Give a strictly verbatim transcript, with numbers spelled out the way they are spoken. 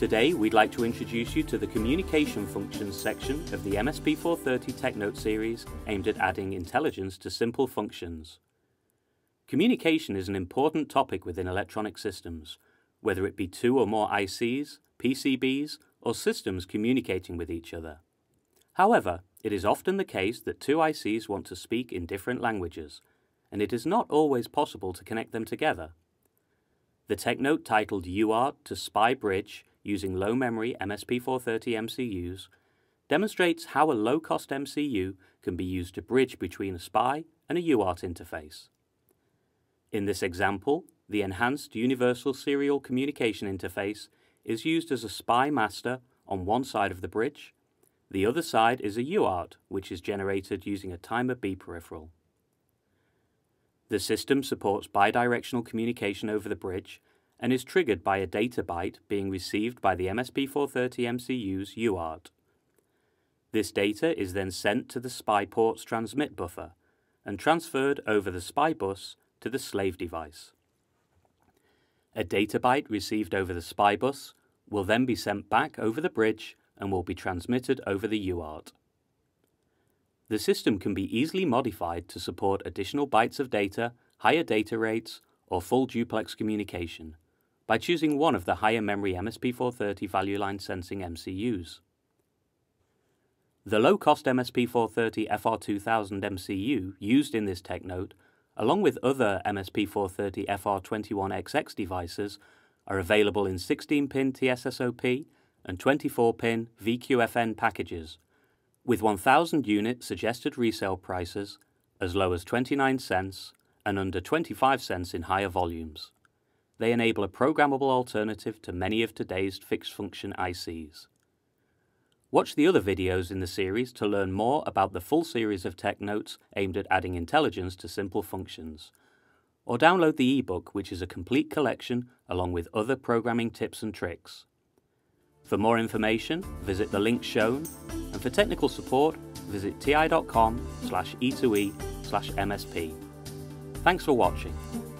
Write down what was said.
Today we'd like to introduce you to the Communication Functions section of the M S P four thirty TechNote series aimed at adding intelligence to simple functions. Communication is an important topic within electronic systems, whether it be two or more I Cs, P C Bs, or systems communicating with each other. However, it is often the case that two I Cs want to speak in different languages, and it is not always possible to connect them together. The TechNote titled U A R T to S P I Bridge using low-memory M S P four thirty M C Us demonstrates how a low-cost M C U can be used to bridge between a S P I and a U A R T interface. In this example, the Enhanced Universal Serial Communication Interface is used as a S P I master on one side of the bridge. The other side is a U A R T, which is generated using a timer B peripheral. The system supports bidirectional communication over the bridge and is triggered by a data byte being received by the M S P four thirty M C U's U A R T. This data is then sent to the S P I port's transmit buffer and transferred over the S P I bus to the slave device. A data byte received over the S P I bus will then be sent back over the bridge and will be transmitted over the U A R T. The system can be easily modified to support additional bytes of data, higher data rates, or full duplex communication by choosing one of the higher memory M S P four thirty value line sensing M C Us. The low-cost M S P four thirty F R two thousand M C U used in this TechNote, along with other M S P four thirty F R twenty-one X X devices, are available in sixteen pin T S S O P and twenty-four pin V Q F N packages, with one thousand unit suggested resale prices as low as twenty-nine cents and under twenty-five cents in higher volumes. They enable a programmable alternative to many of today's fixed-function I Cs. Watch the other videos in the series to learn more about the full series of TechNotes aimed at adding intelligence to simple functions, or download the eBook, which is a complete collection along with other programming tips and tricks. For more information, visit the link shown, and for technical support, visit ti dot com slash e two e slash M S P. Thanks for watching.